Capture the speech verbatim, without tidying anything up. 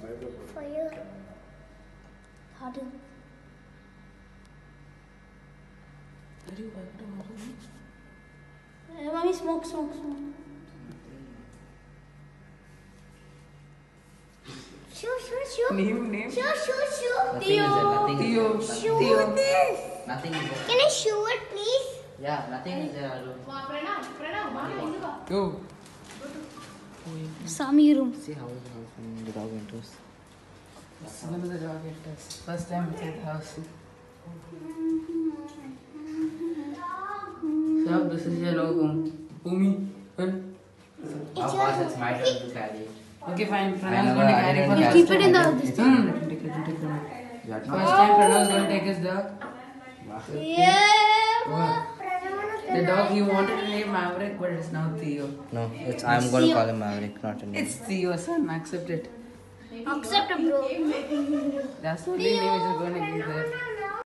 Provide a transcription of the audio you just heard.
Fire. Harder. Uh, mommy, smoke, smoke, smoke. Shoo, shoo, shoo. Name, name. Shoo, shoo, shoo. Nothing is there. Nothing Theo. is there. Shoot Theo. this. Nothing is there. Can I shoot it, please? Yeah, nothing is there. Aru. Go. Sami room. See how is the house when the dog enters. When the dog enters. First time inside the house. So this is your no home. Bhumi. When? Of course, it's my turn to carry it. Okay, fine. I Pranav's never- going to I carry didn't first. catch Keep it in the I other didn't- Hmm. Let him take it. Let him take it. You are First not- time Pranav's going to take his dog. Yeah. Wow. The dog he wanted to name Maverick, but it's now Theo. No, it's I'm going to call him Maverick, not a name. It's Theo, son. Accept it. Accept it, bro. That's the only name which is going to be there.